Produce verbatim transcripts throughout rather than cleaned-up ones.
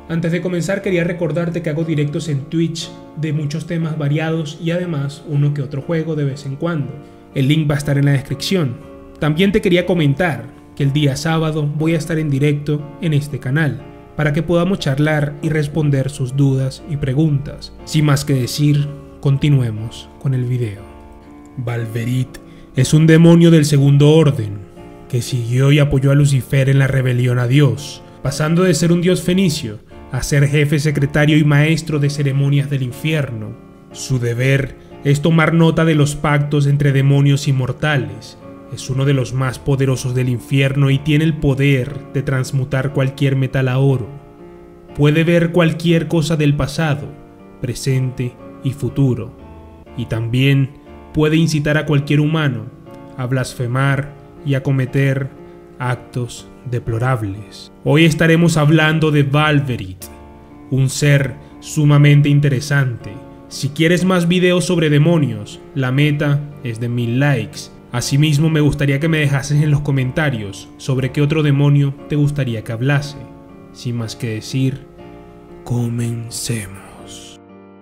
Antes de comenzar quería recordarte que hago directos en Twitch de muchos temas variados y además uno que otro juego de vez en cuando. El link va a estar en la descripción. También te quería comentar que el día sábado voy a estar en directo en este canal para que podamos charlar y responder sus dudas y preguntas. Sin más que decir, continuemos con el video. Valverit es un demonio del segundo orden que siguió y apoyó a Lucifer en la rebelión a Dios, pasando de ser un dios fenicio a ser jefe secretario y maestro de ceremonias del infierno. Su deber es tomar nota de los pactos entre demonios y mortales. Es uno de los más poderosos del infierno y tiene el poder de transmutar cualquier metal a oro. Puede ver cualquier cosa del pasado, presente y futuro. Y también puede incitar a cualquier humano a blasfemar y a cometer actos deplorables. Hoy estaremos hablando de Valverit, un ser sumamente interesante. Si quieres más videos sobre demonios, la meta es de mil likes. Asimismo, me gustaría que me dejases en los comentarios sobre qué otro demonio te gustaría que hablase. Sin más que decir, comencemos.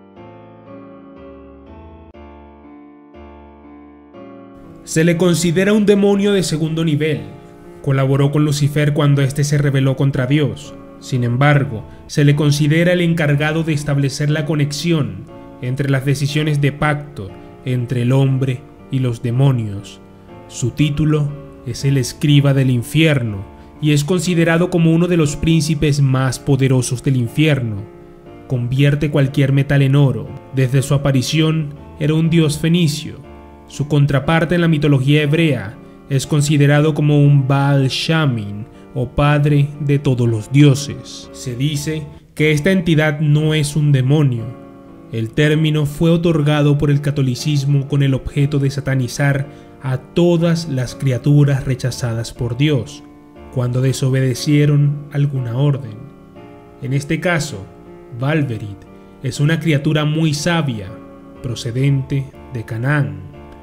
Se le considera un demonio de segundo nivel. Colaboró con Lucifer cuando éste se rebeló contra Dios. Sin embargo, se le considera el encargado de establecer la conexión entre las decisiones de pacto entre el hombre y los demonios. Su título es el Escriba del Infierno y es considerado como uno de los príncipes más poderosos del infierno. Convierte cualquier metal en oro. Desde su aparición era un dios fenicio. Su contraparte en la mitología hebrea es considerado como un Baal Shamin o padre de todos los dioses. Se dice que esta entidad no es un demonio. El término fue otorgado por el catolicismo con el objeto de satanizar a todas las criaturas rechazadas por Dios cuando desobedecieron alguna orden. En este caso, Valverit es una criatura muy sabia, procedente de Canaán.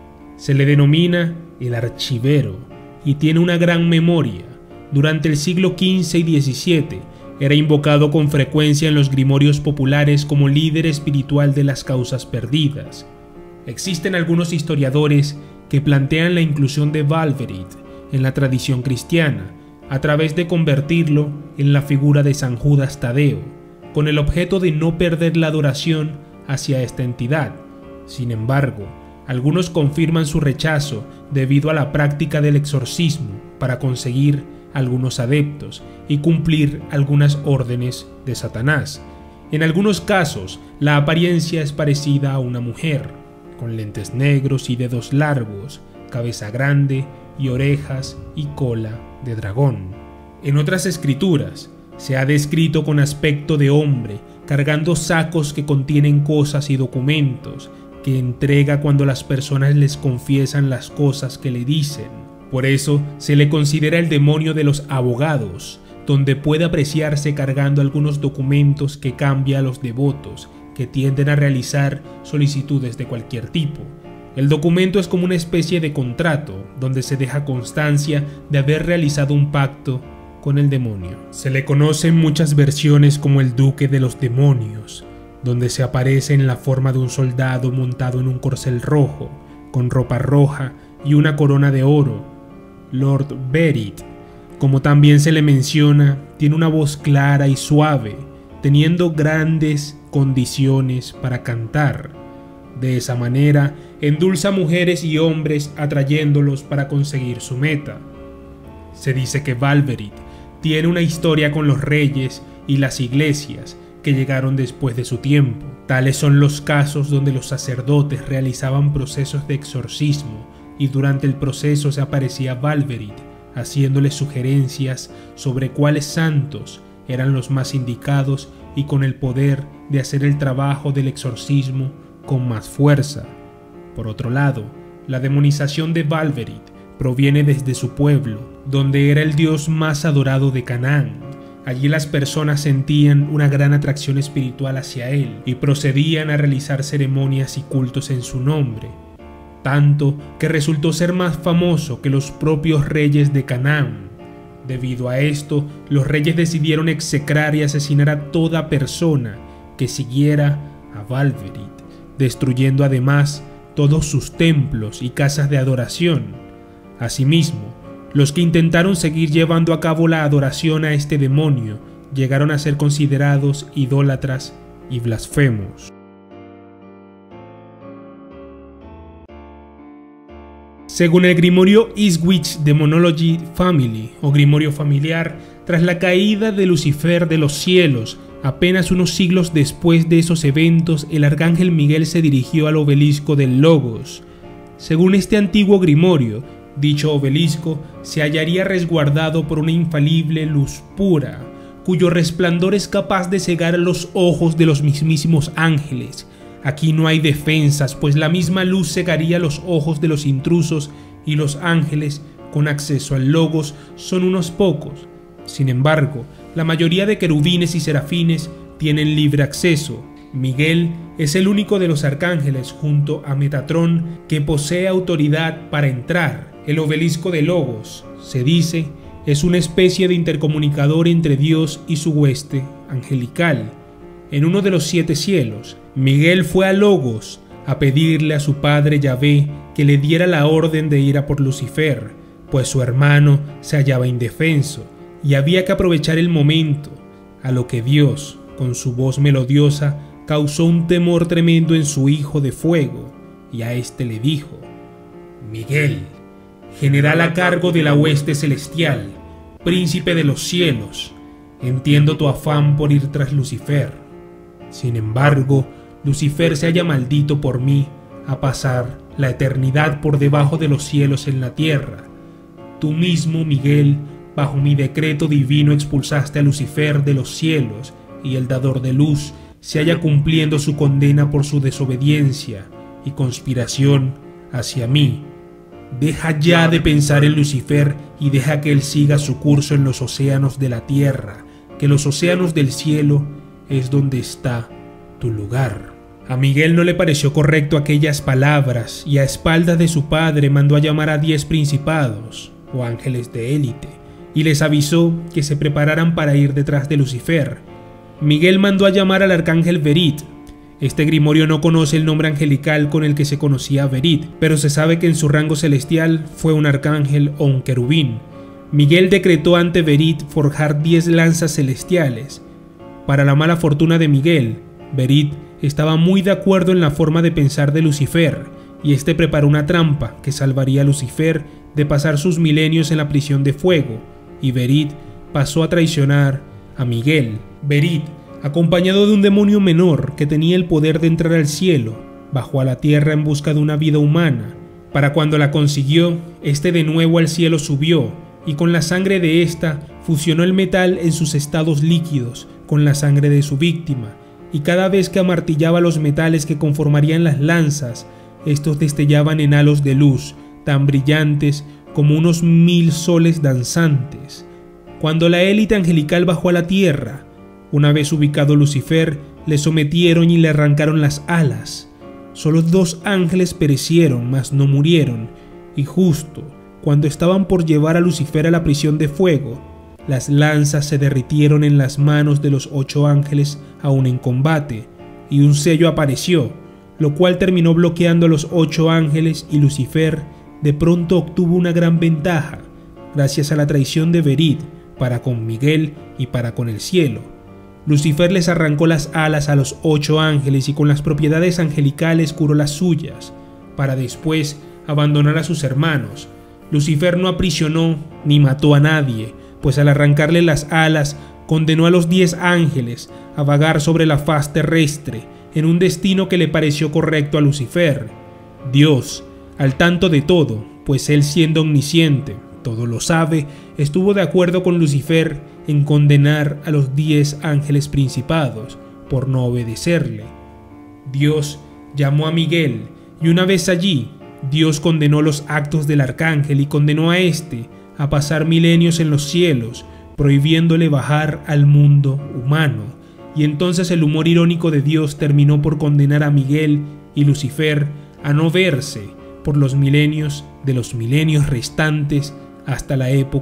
Se le denomina el archivero y tiene una gran memoria. Durante el siglo quince y diecisiete era invocado con frecuencia en los grimorios populares como líder espiritual de las causas perdidas. Existen algunos historiadores que plantean la inclusión de Valverit en la tradición cristiana a través de convertirlo en la figura de San Judas Tadeo, con el objeto de no perder la adoración hacia esta entidad. Sin embargo, algunos confirman su rechazo debido a la práctica del exorcismo para conseguir algunos adeptos y cumplir algunas órdenes de Satanás. En algunos casos, la apariencia es parecida a una mujer, con lentes negros y dedos largos, cabeza grande y orejas y cola de dragón. En otras escrituras, se ha descrito con aspecto de hombre, cargando sacos que contienen cosas y documentos, que entrega cuando las personas les confiesan las cosas que le dicen. Por eso se le considera el demonio de los abogados, donde puede apreciarse cargando algunos documentos que cambia a los devotos que tienden a realizar solicitudes de cualquier tipo. El documento es como una especie de contrato, donde se deja constancia de haber realizado un pacto con el demonio. Se le conocen muchas versiones como el Duque de los Demonios, donde se aparece en la forma de un soldado montado en un corcel rojo, con ropa roja y una corona de oro. Lord Berit, como también se le menciona, tiene una voz clara y suave, teniendo grandes condiciones para cantar. De esa manera, endulza a mujeres y hombres atrayéndolos para conseguir su meta. Se dice que Valverit tiene una historia con los reyes y las iglesias que llegaron después de su tiempo. Tales son los casos donde los sacerdotes realizaban procesos de exorcismo y durante el proceso se aparecía Valverit haciéndoles sugerencias sobre cuáles santos eran los más indicados y con el poder de hacer el trabajo del exorcismo con más fuerza. Por otro lado, la demonización de Valverit proviene desde su pueblo, donde era el dios más adorado de Canaán. Allí las personas sentían una gran atracción espiritual hacia él y procedían a realizar ceremonias y cultos en su nombre, tanto que resultó ser más famoso que los propios reyes de Canaán. Debido a esto, los reyes decidieron execrar y asesinar a toda persona que siguiera a Valverit, destruyendo además todos sus templos y casas de adoración. Asimismo, los que intentaron seguir llevando a cabo la adoración a este demonio llegaron a ser considerados idólatras y blasfemos. Según el Grimorio Ipswich Demonology Family o Grimorio Familiar, tras la caída de Lucifer de los cielos, apenas unos siglos después de esos eventos, el arcángel Miguel se dirigió al obelisco del Logos. Según este antiguo grimorio, dicho obelisco se hallaría resguardado por una infalible luz pura, cuyo resplandor es capaz de cegar los ojos de los mismísimos ángeles. Aquí no hay defensas, pues la misma luz cegaría los ojos de los intrusos y los ángeles con acceso al Logos son unos pocos. Sin embargo, la mayoría de querubines y serafines tienen libre acceso. Miguel es el único de los arcángeles, junto a Metatrón, que posee autoridad para entrar. El obelisco de Logos, se dice, es una especie de intercomunicador entre Dios y su hueste angelical. En uno de los siete cielos, Miguel fue a Logos a pedirle a su padre Yahvé que le diera la orden de ir a por Lucifer, pues su hermano se hallaba indefenso y había que aprovechar el momento, a lo que Dios, con su voz melodiosa, causó un temor tremendo en su hijo de fuego, y a éste le dijo: Miguel, general a cargo de la hueste celestial, príncipe de los cielos, entiendo tu afán por ir tras Lucifer. Sin embargo, Lucifer se halla maldito por mí a pasar la eternidad por debajo de los cielos en la tierra. Tú mismo, Miguel, bajo mi decreto divino expulsaste a Lucifer de los cielos, y el dador de luz se halla cumpliendo su condena por su desobediencia y conspiración hacia mí. Deja ya de pensar en Lucifer y deja que él siga su curso en los océanos de la tierra, que los océanos del cielo es donde está tu lugar. A Miguel no le pareció correcto aquellas palabras y a espaldas de su padre mandó a llamar a diez principados o ángeles de élite y les avisó que se prepararan para ir detrás de Lucifer. Miguel mandó a llamar al arcángel Berit. Este grimorio no conoce el nombre angelical con el que se conocía a Berit, pero se sabe que en su rango celestial fue un arcángel o un querubín. Miguel decretó ante Berit forjar diez lanzas celestiales. Para la mala fortuna de Miguel, Berit estaba muy de acuerdo en la forma de pensar de Lucifer, y este preparó una trampa que salvaría a Lucifer de pasar sus milenios en la prisión de fuego, y Berit pasó a traicionar a Miguel. Berit, acompañado de un demonio menor que tenía el poder de entrar al cielo, bajó a la tierra en busca de una vida humana. Para cuando la consiguió, este de nuevo al cielo subió, y con la sangre de ésta fusionó el metal en sus estados líquidos con la sangre de su víctima, y cada vez que amartillaba los metales que conformarían las lanzas, estos destellaban en halos de luz tan brillantes como unos mil soles danzantes. Cuando la élite angelical bajó a la tierra, una vez ubicado Lucifer, le sometieron y le arrancaron las alas. Solo dos ángeles perecieron, mas no murieron, y justo cuando estaban por llevar a Lucifer a la prisión de fuego, las lanzas se derritieron en las manos de los ocho ángeles aún en combate, y un sello apareció, lo cual terminó bloqueando a los ocho ángeles, y Lucifer de pronto obtuvo una gran ventaja, gracias a la traición de Berit para con Miguel y para con el cielo. Lucifer les arrancó las alas a los ocho ángeles y con las propiedades angelicales curó las suyas, para después abandonar a sus hermanos. Lucifer no aprisionó ni mató a nadie, pues al arrancarle las alas condenó a los diez ángeles a vagar sobre la faz terrestre en un destino que le pareció correcto a Lucifer. Dios, al tanto de todo, pues él siendo omnisciente, todo lo sabe, estuvo de acuerdo con Lucifer en condenar a los diez ángeles principados por no obedecerle. Dios llamó a Miguel y una vez allí, Dios condenó los actos del arcángel y condenó a éste a pasar milenios en los cielos, prohibiéndole bajar al mundo humano. Y entonces el humor irónico de Dios terminó por condenar a Miguel y Lucifer a no verse por los milenios de los milenios restantes hasta la época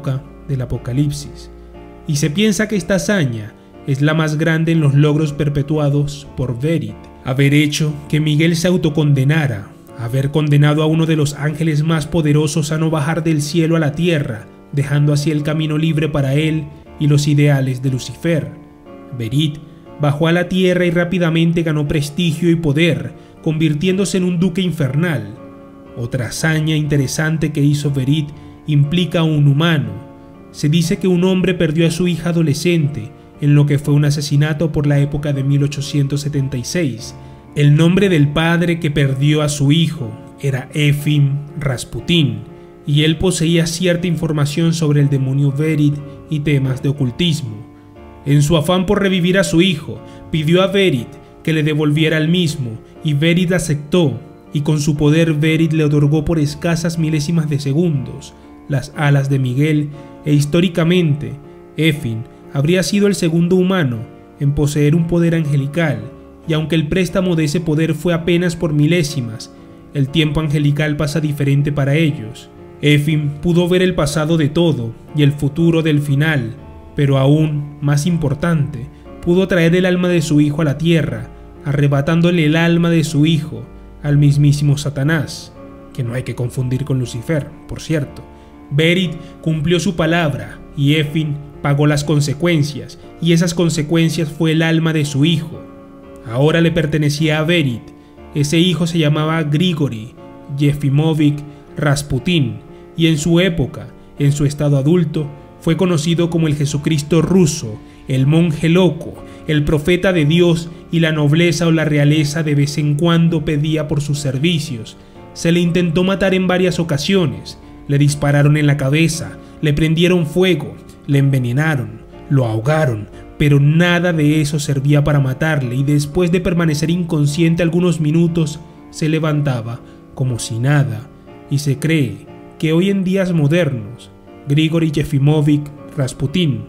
del Apocalipsis, y se piensa que esta hazaña es la más grande en los logros perpetuados por Berit, haber hecho que Miguel se autocondenara, haber condenado a uno de los ángeles más poderosos a no bajar del cielo a la tierra, dejando así el camino libre para él y los ideales de Lucifer. Berit bajó a la tierra y rápidamente ganó prestigio y poder, convirtiéndose en un duque infernal. Otra hazaña interesante que hizo Berit implica a un humano. Se dice que un hombre perdió a su hija adolescente en lo que fue un asesinato por la época de mil ochocientos setenta y seis. El nombre del padre que perdió a su hijo era Efim Rasputín, y él poseía cierta información sobre el demonio Berit y temas de ocultismo. En su afán por revivir a su hijo, pidió a Berit que le devolviera el mismo, y Berit aceptó, y con su poder Berit le otorgó por escasas milésimas de segundos las alas de Miguel, e históricamente, Efim habría sido el segundo humano en poseer un poder angelical, y aunque el préstamo de ese poder fue apenas por milésimas, el tiempo angelical pasa diferente para ellos. Efim pudo ver el pasado de todo y el futuro del final, pero aún más importante, pudo traer el alma de su hijo a la tierra, arrebatándole el alma de su hijo al mismísimo Satanás, que no hay que confundir con Lucifer, por cierto. Berit cumplió su palabra y Efim pagó las consecuencias, y esas consecuencias fue el alma de su hijo. Ahora le pertenecía a Berit. Ese hijo se llamaba Grigori Yefimovic Rasputín, y en su época, en su estado adulto, fue conocido como el Jesucristo ruso, el monje loco, el profeta de Dios, y la nobleza o la realeza de vez en cuando pedía por sus servicios. Se le intentó matar en varias ocasiones, le dispararon en la cabeza, le prendieron fuego, le envenenaron, lo ahogaron, pero nada de eso servía para matarle, y después de permanecer inconsciente algunos minutos, se levantaba como si nada, y se cree que hoy en días modernos, Grigori Yefimovic Rasputín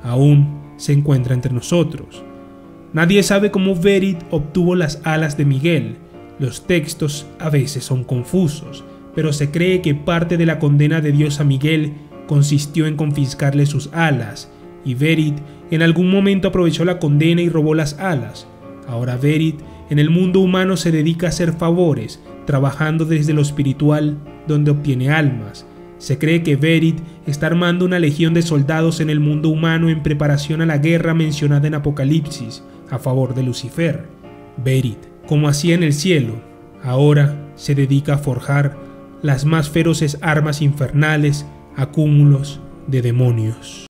aún se encuentra entre nosotros. Nadie sabe cómo Berit obtuvo las alas de Miguel. Los textos a veces son confusos, pero se cree que parte de la condena de Dios a Miguel consistió en confiscarle sus alas, y Berit en algún momento aprovechó la condena y robó las alas. Ahora Berit en el mundo humano se dedica a hacer favores, trabajando desde lo espiritual, donde obtiene almas. Se cree que Berit está armando una legión de soldados en el mundo humano en preparación a la guerra mencionada en Apocalipsis, a favor de Lucifer. Berit, como hacía en el cielo, ahora se dedica a forjar las más feroces armas infernales a cúmulos de demonios.